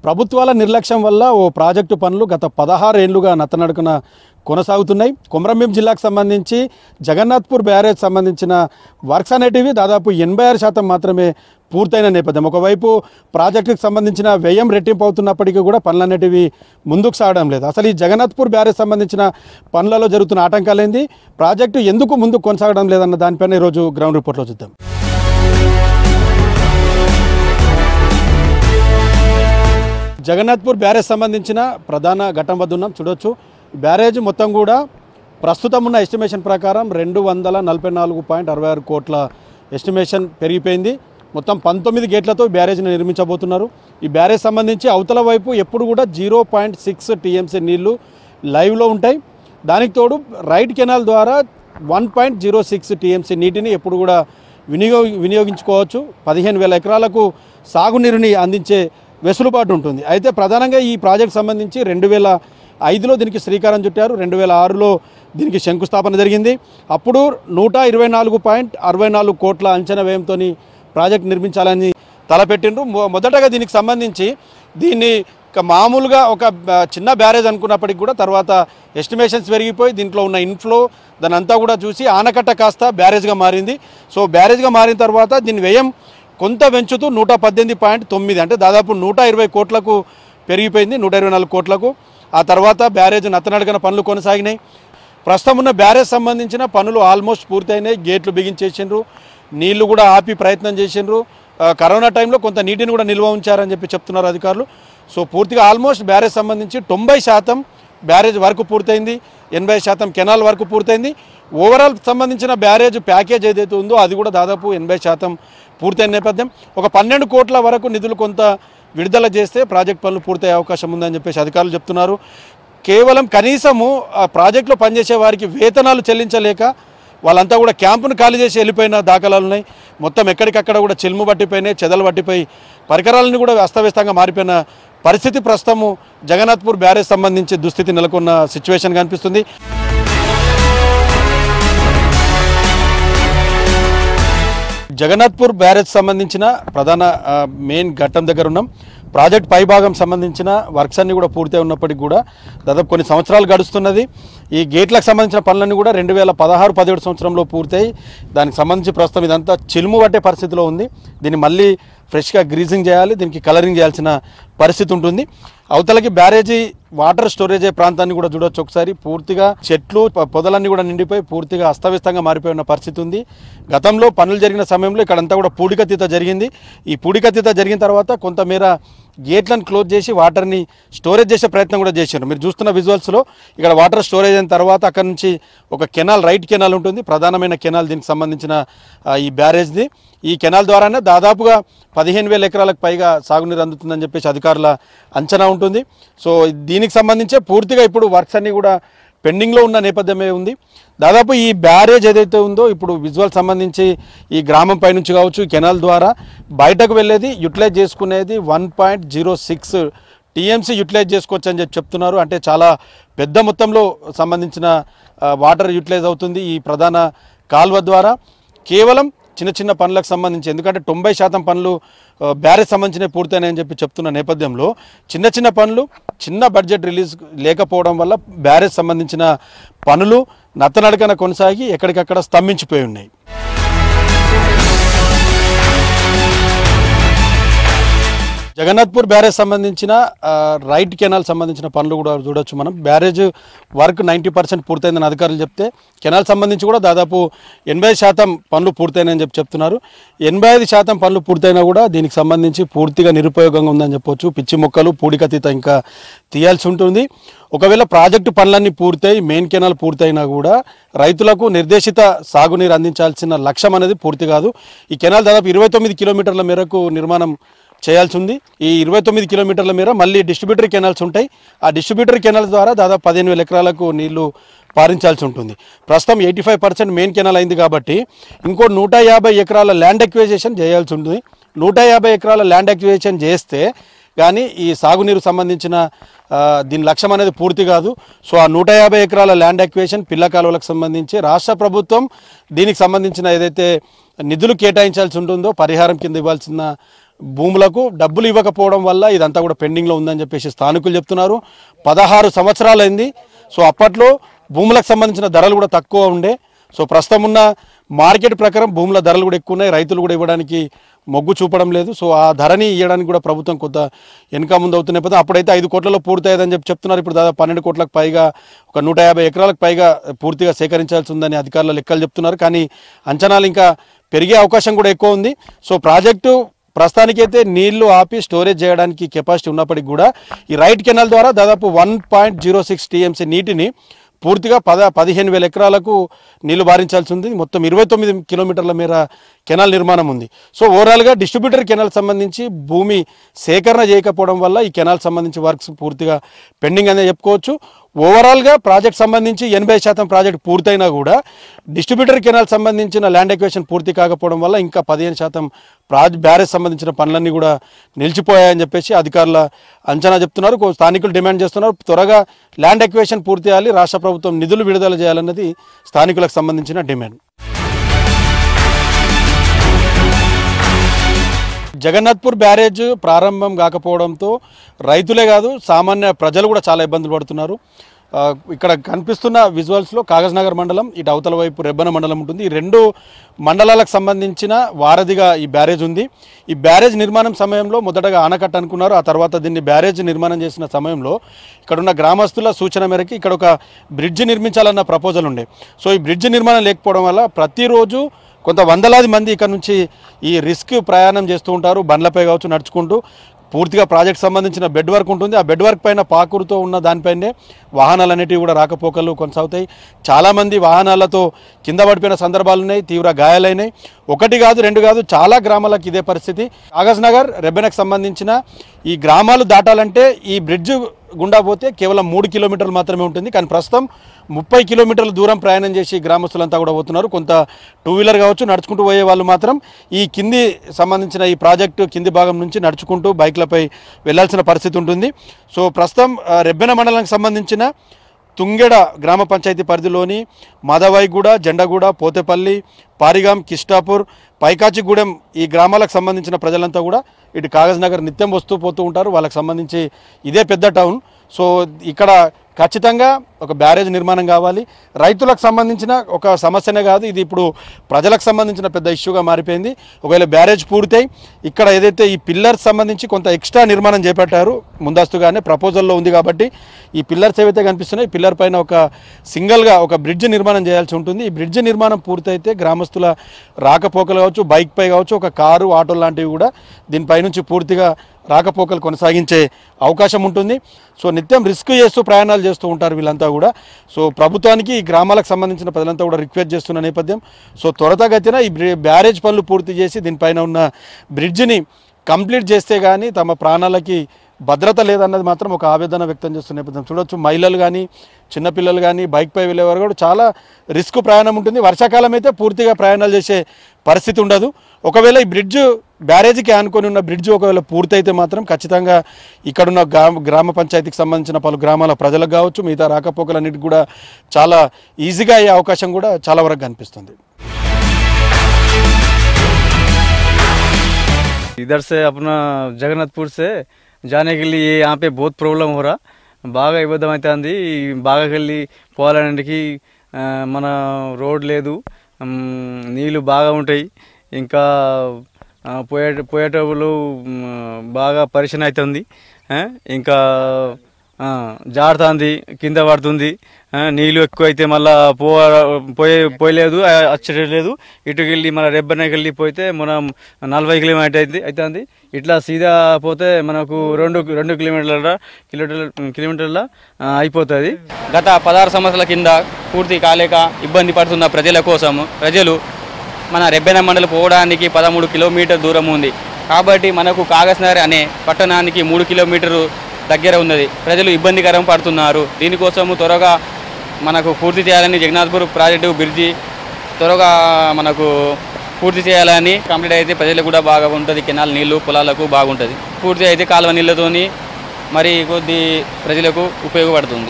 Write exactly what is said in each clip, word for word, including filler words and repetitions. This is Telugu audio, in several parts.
ప్రభుత్వాల నిర్లక్ష్యం వల్ల ఓ ప్రాజెక్టు పనులు గత పదహారు ఏళ్లుగా నత్తనడుకున కొనసాగుతున్నాయి. కొమరంభీం జిల్లాకు సంబంధించి జగన్నాథ్పూర్ బ్యారేజ్ సంబంధించిన వర్క్స్ అనేటివి దాదాపు ఎనభై ఆరు శాతం మాత్రమే పూర్తయిన నేపథ్యం. ఒకవైపు ప్రాజెక్టుకు సంబంధించిన వ్యయం రెట్టింపు అవుతున్నప్పటికీ కూడా పనులు అనేటివి ముందుకు సాగడం లేదు. అసలు ఈ జగన్నాథ్పూర్ బ్యారేజ్ సంబంధించిన పనులలో జరుగుతున్న ఆటంకాలేంది, ప్రాజెక్టు ఎందుకు ముందుకు కొనసాగడం లేదన్న దానిపైన ఈరోజు గ్రౌండ్ రిపోర్ట్లో చూద్దాం. జగన్నాథ్పూర్ బ్యారేజ్ సంబంధించిన ప్రధాన ఘట్టం వద్ద ఉన్నాం. చూడొచ్చు, బ్యారేజ్ మొత్తం కూడా ప్రస్తుతం ఉన్న ఎస్టిమేషన్ ప్రకారం రెండు వందల నలభై నాలుగు పాయింట్ అరవై ఆరు కోట్ల ఎస్టిమేషన్ పెరిగిపోయింది. మొత్తం పంతొమ్మిది గేట్లతో బ్యారేజ్ని నిర్మించబోతున్నారు. ఈ బ్యారేజ్ సంబంధించి అవతల వైపు ఎప్పుడు కూడా జీరో పాయింట్ సిక్స్ టీఎంసీ నీళ్లు లైవ్లో ఉంటాయి. దానికి తోడు రైట్ కెనాల్ ద్వారా one point zero six TMC నీటిని ఎప్పుడు కూడా వినియోగ వినియోగించుకోవచ్చు. పదిహేను వేల ఎకరాలకు సాగునీరుని అందించే వెసులుబాటు ఉంటుంది. అయితే ప్రధానంగా ఈ ప్రాజెక్ట్ సంబంధించి రెండు వేల ఐదులో దీనికి శ్రీకారం చుట్టారు. రెండు వేల ఆరులో దీనికి శంకుస్థాపన జరిగింది. అప్పుడు నూట ఇరవై నాలుగు పాయింట్ అరవై నాలుగు కోట్ల అంచనా వ్యయంతో ప్రాజెక్ట్ నిర్మించాలని తలపెట్టిండ్రు. మొదటగా దీనికి సంబంధించి దీన్ని మామూలుగా ఒక చిన్న బ్యారేజ్ అనుకున్నప్పటికీ కూడా తర్వాత ఎస్టిమేషన్స్ పెరిగిపోయి దీంట్లో ఉన్న ఇన్ఫ్లో దాని అంతా కూడా చూసి ఆనకట్ట కాస్త బ్యారేజ్గా మారింది. సో బ్యారేజ్గా మారిన తర్వాత దీని వ్యయం కొంత పెంచుతూ నూట పద్దెనిమిది పాయింట్ తొమ్మిది అంటే దాదాపు నూట ఇరవై కోట్లకు పెరిగిపోయింది, నూట ఇరవై నాలుగు కోట్లకు. ఆ తర్వాత బ్యారేజ్ నత్తనడకన పనులు కొనసాగినాయి. ప్రస్తుతం ఉన్న బ్యారేజ్ సంబంధించిన పనులు ఆల్మోస్ట్ పూర్తయినాయి. గేట్లు బిగించేసిండ్రు, నీళ్లు కూడా ఆపి ప్రయత్నం చేసిండ్రు. కరోనా టైంలో కొంత నీటిని కూడా నిల్వ ఉంచారని చెప్పి చెప్తున్నారు అధికారులు. సో పూర్తిగా ఆల్మోస్ట్ బ్యారేజ్ సంబంధించి తొంభై శాతం బ్యారేజ్ వర్క్ పూర్తయింది, ఎనభై శాతం కెనాల్ వర్క్ పూర్తయింది. ఓవరాల్ సంబంధించిన బ్యారేజ్ ప్యాకేజ్ ఏదైతే ఉందో అది కూడా దాదాపు ఎనభై శాతం పూర్తయిన నేపథ్యం. ఒక పన్నెండు కోట్ల వరకు నిధులు కొంత విడుదల చేస్తే ప్రాజెక్ట్ పనులు పూర్తయ్యే అవకాశం ఉందని చెప్పేసి అధికారులు చెప్తున్నారు. కేవలం కనీసము ఆ ప్రాజెక్టులో పనిచేసే వారికి వేతనాలు చెల్లించలేక వాళ్ళంతా కూడా క్యాంపును ఖాళీ చేసి వెళ్ళిపోయిన దాఖలాలు ఉన్నాయి. మొత్తం ఎక్కడికక్కడ కూడా చెల్ము పట్టిపోయినాయి, చెదలు పట్టిపోయి పరికరాలను కూడా అస్తవ్యస్తంగా మారిపోయిన పరిస్థితి ప్రస్తుతము జగన్నాథ్పూర్ బ్యారేజ్ సంబంధించి దుస్థితి నెలకొన్న సిచ్యువేషన్ కనిపిస్తుంది. జగన్నాథ్పూర్ బ్యారేజ్ సంబంధించిన ప్రధాన మెయిన్ ఘట్టం దగ్గర ఉన్నాం. ప్రాజెక్ట్ పైభాగం సంబంధించిన వర్క్స్ అన్నీ కూడా పూర్తయి ఉన్నప్పటికీ కూడా దాదాపు కొన్ని సంవత్సరాలు గడుస్తున్నది. ఈ గేట్లకు సంబంధించిన పనులన్నీ కూడా రెండు వేల పదహారు పదిహేడు సంవత్సరంలో పూర్తయి దానికి సంబంధించి ప్రస్తుతం ఇదంతా చిలుము పట్టే పరిస్థితిలో ఉంది. దీన్ని మళ్ళీ ఫ్రెష్గా గ్రీజింగ్ చేయాలి, దీనికి కలరింగ్ చేయాల్సిన పరిస్థితి ఉంటుంది. అవతలకి బ్యారేజీ వాటర్ స్టోరేజ్ ప్రాంతాన్ని కూడా చూడవచ్చు ఒకసారి. పూర్తిగా చెట్లు పొదలన్నీ కూడా నిండిపోయి పూర్తిగా అస్తవ్యస్తంగా మారిపోయిన పరిస్థితి ఉంది. గతంలో పనులు జరిగిన సమయంలో ఇక్కడంతా కూడా పూడికతీత జరిగింది. ఈ పూడికతీత జరిగిన తర్వాత కొంతమేర గేట్లను క్లోజ్ చేసి వాటర్ని స్టోరేజ్ చేసే ప్రయత్నం కూడా చేశారు. మీరు చూస్తున్న విజువల్స్లో ఇక్కడ వాటర్ స్టోరేజ్ అయిన తర్వాత అక్కడ నుంచి ఒక కెనాల్, రైట్ కెనాల్ ఉంటుంది, ప్రధానమైన కెనాల్ దీనికి సంబంధించిన ఈ బ్యారేజ్ది. ఈ కెనాల్ ద్వారానే దాదాపుగా పదిహేను వేల ఎకరాలకు పైగా సాగునీరు అందుతుందని చెప్పేసి అధికారుల అంచనా ఉంటుంది. సో దీనికి సంబంధించే పూర్తిగా ఇప్పుడు వర్క్స్ అన్నీ కూడా పెండింగ్లో ఉన్న నేపథ్యమే ఉంది. దాదాపు ఈ బ్యారేజ్ ఏదైతే ఉందో ఇప్పుడు విజువల్ సంబంధించి ఈ గ్రామం పైనుంచి కావచ్చు కెనాల్ ద్వారా బయటకు వెళ్ళేది యూటిలైజ్ చేసుకునేది one point zero six TMC utilise చేసుకోవచ్చు అని చెప్పి చెప్తున్నారు. అంటే చాలా పెద్ద మొత్తంలో సంబంధించిన వాటర్ యూటిలైజ్ అవుతుంది ఈ ప్రధాన కాల్వ ద్వారా. కేవలం చిన్న చిన్న పనులకు సంబంధించి, ఎందుకంటే తొంభై శాతం పనులు బ్యారేజ్ సంబంధించిన పూర్తయినాయని చెప్పి చెప్తున్న నేపథ్యంలో చిన్న చిన్న పనులు చిన్న బడ్జెట్ రిలీజ్ లేకపోవడం వల్ల బ్యారేజ్ సంబంధించిన పనులు నత్తనడకన కొనసాగి ఎక్కడికక్కడ స్తంభించిపోయి ఉన్నాయి. జగన్నాథ్పూర్ బ్యారేజ్ సంబంధించిన రైట్ కెనాల్ సంబంధించిన పనులు కూడా చూడొచ్చు మనం. బ్యారేజ్ వర్క్ నైంటీ పర్సెంట్ పూర్తయిందని అధికారులు చెప్తే కెనాల్ సంబంధించి కూడా దాదాపు ఎనభై శాతం పనులు పూర్తయినాయని చెప్పి చెప్తున్నారు. ఎనభై ఐదు శాతం పనులు పూర్తయినా కూడా దీనికి సంబంధించి పూర్తిగా నిరుపయోగంగా ఉందని చెప్పొచ్చు. పిచ్చి మొక్కలు, పూడికతీత ఇంకా తీయాల్సి ఉంటుంది. ఒకవేళ ప్రాజెక్టు పనులన్నీ పూర్తయి మెయిన్ కెనాల్ పూర్తయినా కూడా రైతులకు నిర్దేశిత సాగునీరు అందించాల్సిన లక్ష్యం అనేది పూర్తి కాదు. ఈ కెనాల్ దాదాపు ఇరవై తొమ్మిది కిలోమీటర్ల మేరకు నిర్మాణం చేయాల్సి ఉంది. ఈ ఇరవై తొమ్మిది కిలోమీటర్ల మేర మళ్ళీ డిస్ట్రిబ్యూటరీ కెనాల్స్ ఉంటాయి. ఆ డిస్ట్రిబ్యూటరీ కెనాల్స్ ద్వారా దాదాపు పదిహేను వేల ఎకరాలకు నీళ్లు పారించాల్సి ఉంటుంది. ప్రస్తుతం eighty five percent main canal అయింది కాబట్టి ఇంకో నూట యాభై ఎకరాల ల్యాండ్ అక్విజిషన్ చేయాల్సి ఉంటుంది. నూట యాభై ఎకరాల ల్యాండ్ అక్విజిషన్ చేస్తే కానీ ఈ సాగునీరు సంబంధించిన దీని లక్ష్యం అనేది పూర్తి కాదు. సో ఆ నూట యాభై ఎకరాల ల్యాండ్ అక్విజిషన్ పిల్ల కాలువలకు సంబంధించి రాష్ట్ర ప్రభుత్వం దీనికి సంబంధించిన ఏదైతే నిధులు కేటాయించాల్సి ఉంటుందో పరిహారం కింద ఇవ్వాల్సిన భూములకు డబ్బులు ఇవ్వకపోవడం వల్ల ఇదంతా కూడా పెండింగ్లో ఉందని చెప్పేసి స్థానికులు చెప్తున్నారు. పదహారు సంవత్సరాలైంది. సో అప్పట్లో భూములకు సంబంధించిన ధరలు కూడా తక్కువ ఉండే. సో ప్రస్తుతం ఉన్న మార్కెట్ ప్రకారం భూముల ధరలు కూడా ఎక్కువ ఉన్నాయి. రైతులు కూడా ఇవ్వడానికి మొగ్గు చూపడం లేదు. సో ఆ ధరని ఇవ్వడానికి కూడా ప్రభుత్వం కొంత వెనుక ముందు అవుతున్న నేపథ్యం అప్పుడైతే ఐదు కోట్లలో పూర్తయ్యేదని చెప్పి చెప్తున్నారు. ఇప్పుడు దాదాపు పన్నెండు కోట్లకు పైగా ఒక నూట యాభై ఎకరాలకు పైగా పూర్తిగా సేకరించాల్సి ఉందని అధికారులు లెక్కలు చెప్తున్నారు. కానీ అంచనాలు ఇంకా పెరిగే అవకాశం కూడా ఎక్కువ ఉంది. సో ప్రాజెక్టు ప్రస్తుతానికైతే నీళ్లు ఆపి స్టోరేజ్ చేయడానికి కెపాసిటీ ఉన్నప్పటికీ కూడా ఈ రైట్ కెనాల్ ద్వారా దాదాపు one point zero six TMC నీటిని పూర్తిగా పద పదిహేను వేల ఎకరాలకు నీళ్లు బారించాల్సి ఉంది. మొత్తం ఇరవై తొమ్మిది కిలోమీటర్ల మేర కెనాల్ నిర్మాణం ఉంది. సో ఓవరాల్గా డిస్ట్రిబ్యూటర్ కెనాల్ సంబంధించి భూమి సేకరణ చేయకపోవడం వల్ల ఈ కెనాల్ సంబంధించి వర్క్స్ పూర్తిగా పెండింగ్ అనే చెప్పుకోవచ్చు. ఓవరాల్గా ప్రాజెక్ట్ సంబంధించి ఎనభై శాతం ప్రాజెక్ట్ పూర్తయినా కూడా డిస్ట్రిబ్యూటర్ కెనాల్ సంబంధించిన ల్యాండ్ ఎక్వేషన్ పూర్తి కాకపోవడం వల్ల ఇంకా పదిహేను శాతం ప్రాజ్ బ్యారేజ్ సంబంధించిన పనులన్నీ కూడా నిలిచిపోయాయని చెప్పేసి అధికారుల అంచనా చెప్తున్నారు. స్థానికులు డిమాండ్ చేస్తున్నారు. త్వరగా ల్యాండ్ ఎక్వేషన్ పూర్తి చేయాలి, రాష్ట్ర ప్రభుత్వం నిధులు విడుదల చేయాలన్నది స్థానికులకు సంబంధించిన డిమాండ్. జగన్నాథ్పూర్ బ్యారేజ్ ప్రారంభం కాకపోవడంతో రైతులే కాదు సామాన్య ప్రజలు కూడా చాలా ఇబ్బందులు పడుతున్నారు. ఇక్కడ కనిపిస్తున్న విజువల్స్లో కాగజ్ నగర్ మండలం, ఇటు అవతల వైపు రెబ్బన మండలం ఉంటుంది. ఈ రెండు మండలాలకు సంబంధించిన వారధిగా ఈ బ్యారేజ్ ఉంది. ఈ బ్యారేజ్ నిర్మాణం సమయంలో మొదటగా ఆనకట్ట అనుకున్నారు. ఆ తర్వాత దీన్ని బ్యారేజ్ నిర్మాణం చేసిన సమయంలో ఇక్కడున్న గ్రామస్తుల సూచన మేరకు ఇక్కడ ఒక బ్రిడ్జ్ నిర్మించాలన్న ప్రపోజల్ ఉండే. సో ఈ బ్రిడ్జ్ నిర్మాణం లేకపోవడం వల్ల ప్రతిరోజు కొంత వందలాది మంది ఇక్కడ నుంచి ఈ రిస్క్ ప్రయాణం చేస్తూ ఉంటారు. బండ్లపై కావచ్చు, నడుచుకుంటూ. పూర్తిగా ప్రాజెక్ట్ సంబంధించిన బెడ్ వర్క్ ఉంటుంది. ఆ బెడ్ వర్క్ పైన పాకురుతో ఉన్న దానిపైనే వాహనాలు అనేటివి కూడా రాకపోకలు కొనసాగుతాయి. చాలామంది వాహనాలతో కింద పడిపోయిన సందర్భాలు ఉన్నాయి, తీవ్ర గాయాలైనాయి. ఒకటి కాదు, రెండు కాదు, చాలా గ్రామాలకు ఇదే పరిస్థితి. కాగజ్ నగర్ రెబ్బెనకు సంబంధించిన ఈ గ్రామాలు దాటాలంటే ఈ బ్రిడ్జ్ గుండా పోతే కేవలం మూడు కిలోమీటర్లు మాత్రమే ఉంటుంది. కానీ ప్రస్తుతం ముప్పై కిలోమీటర్ల దూరం ప్రయాణం చేసి గ్రామస్తులంతా కూడా పోతున్నారు. కొంత టూ వీలర్ కావచ్చు, నడుచుకుంటూ పోయే వాళ్ళు మాత్రం ఈ కింది సంబంధించిన ఈ ప్రాజెక్టు కింది భాగం నుంచి నడుచుకుంటూ బైక్లపై వెళ్లాల్సిన పరిస్థితి ఉంటుంది. సో ప్రస్తుతం రెబ్బెన మండలానికి సంబంధించిన తుంగెడ గ్రామ పంచాయతీ పరిధిలోని మాధవాయిగూడ, జెండగూడ, పోతేపల్లి, పారిగాం, కిష్టాపూర్, పైకాచిగూడెం ఈ గ్రామాలకు సంబంధించిన ప్రజలంతా కూడా ఇటు కాగజ్ నగర్ నిత్యం వస్తూ పోతూ ఉంటారు. వాళ్ళకి సంబంధించి ఇదే పెద్ద టౌన్. సో ఇక్కడ ఖచ్చితంగా ఒక బ్యారేజ్ నిర్మాణం కావాలి. రైతులకు సంబంధించిన ఒక సమస్యనే కాదు, ఇది ఇప్పుడు ప్రజలకు సంబంధించిన పెద్ద ఇష్యూగా మారిపోయింది. ఒకవేళ బ్యారేజ్ పూర్తయి ఇక్కడ ఏదైతే ఈ పిల్లర్స్ సంబంధించి కొంత ఎక్స్ట్రా నిర్మాణం చేపట్టారు ముందస్తుగానే ప్రపోజల్లో ఉంది. కాబట్టి ఈ పిల్లర్స్ ఏవైతే కనిపిస్తున్నాయి, ఈ పిల్లర్ పైన ఒక సింగిల్గా ఒక బ్రిడ్జ్ నిర్మాణం చేయాల్సి ఉంటుంది. ఈ బ్రిడ్జ్ నిర్మాణం పూర్తయితే గ్రామస్తుల రాకపోకలు కావచ్చు, బైక్ పై కావచ్చు, ఒక కారు, ఆటో లాంటివి కూడా దీనిపై నుంచి పూర్తిగా రాకపోకలు కొనసాగించే అవకాశం ఉంటుంది. సో నిత్యం రిస్క్ చేస్తూ ప్రయాణాలు చేస్తూ ఉంటారు వీళ్ళంతా కూడా. సో ప్రభుత్వానికి ఈ గ్రామాలకు సంబంధించిన ప్రజలంతా కూడా రిక్వెస్ట్ చేస్తున్న నేపథ్యం. సో త్వరతగతిన ఈ బ్యారేజ్ పనులు పూర్తి చేసి దీనిపైన ఉన్న బ్రిడ్జిని కంప్లీట్ చేస్తే కానీ తమ ప్రాణాలకి భద్రత లేదన్నది మాత్రం ఒక ఆవేదన వ్యక్తం చేస్తున్న నేపథ్యం. చూడొచ్చు, మహిళలు కానీ చిన్నపిల్లలు కానీ బైక్పై వెళ్ళేవారు కూడా చాలా రిస్క్ ప్రయాణం ఉంటుంది. వర్షాకాలం అయితే పూర్తిగా ప్రయాణాలు చేసే పరిస్థితి ఉండదు. ఒకవేళ ఈ బ్రిడ్జ్ బ్యారేజీకి ఆనుకొని ఉన్న బ్రిడ్జ్ ఒకవేళ పూర్తయితే మాత్రం ఖచ్చితంగా ఇక్కడున్న గ్రామ గ్రామ పంచాయతీకి సంబంధించిన పలు గ్రామాల ప్రజలకు కావచ్చు, మిగతా రాకపోకలన్నిటికి కూడా చాలా ఈజీగా అయ్యే అవకాశం కూడా చాలా వరకు కనిపిస్తుంది. इधर से अपना जगन्नाथपुर से जाने के लिए यहाँ पे बहुत प्रॉब्लम हो रहा, బాగా ఇబ్బంది అవుతుంది. బాగా వెళ్ళి పోవాలనికి మన రోడ్ లేదు, నీళ్ళు బాగా ఉంటాయి. ఇంకా పోయే పోయేటప్పుడు బాగా పరిచయం అవుతుంది. ఇంకా జారుతుంది, కింద పడుతుంది. నీళ్ళు ఎక్కువ అయితే మళ్ళీ పో పోయే పోయలేదు వచ్చేటలేదు. ఇటుకి వెళ్ళి మన రెబ్బనకి వెళ్ళి పోతే మనం నలభై కిలోమీటర్ అయితే అవుతుంది. ఇట్లా సీదా పోతే మనకు రెండు రెండు కిలోమీటర్ల కిలోమీటర్ కిలోమీటర్ల అయిపోతుంది. గత పదహారు సంవత్సరాల కింద పూర్తి కాలేక ఇబ్బంది పడుతున్న ప్రజల కోసం ప్రజలు మన రెబ్బెన మండలం పోవడానికి పదమూడు కిలోమీటర్ దూరం ఉంది. కాబట్టి మనకు కాగజ్ నగర్ అనే పట్టణానికి మూడు కిలోమీటరు దగ్గర ఉన్నది. ప్రజలు ఇబ్బందికరం పడుతున్నారు. దీనికోసము త్వరగా మనకు పూర్తి చేయాలని జగన్నాథ్పూర్ ప్రాజెక్టు బ్రిడ్జి త్వరగా మనకు పూర్తి చేయాలని, కంప్లీట్ అయితే ప్రజలకు కూడా బాగా ఉంటుంది. కెనాల్ నీళ్లు పొలాలకు బాగుంటుంది. పూర్తి అయితే కాలువ నీళ్ళతోని మరి కొద్ది ప్రజలకు ఉపయోగపడుతుంది.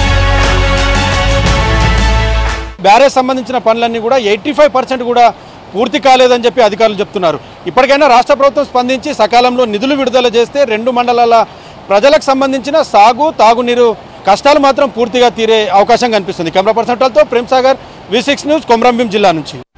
బ్యారేజ్ సంబంధించిన పనులన్నీ కూడా ఎయిటీ ఫైవ్ పర్సెంట్ కూడా పూర్తి కాలేదని చెప్పి అధికారులు చెప్తున్నారు. ఇప్పటికైనా రాష్ట్ర ప్రభుత్వం స్పందించి సకాలంలో నిధులు విడుదల చేస్తే రెండు మండలాల ప్రజలకు సంబంధించిన సాగు తాగునీరు కష్టాలు మాత్రం పూర్తిగా తీరే అవకాశం కనిపిస్తుంది. కెమెరా పర్సన్ తో Prem Sagar, V six news, Komaram Bheem జిల్లా నుంచి.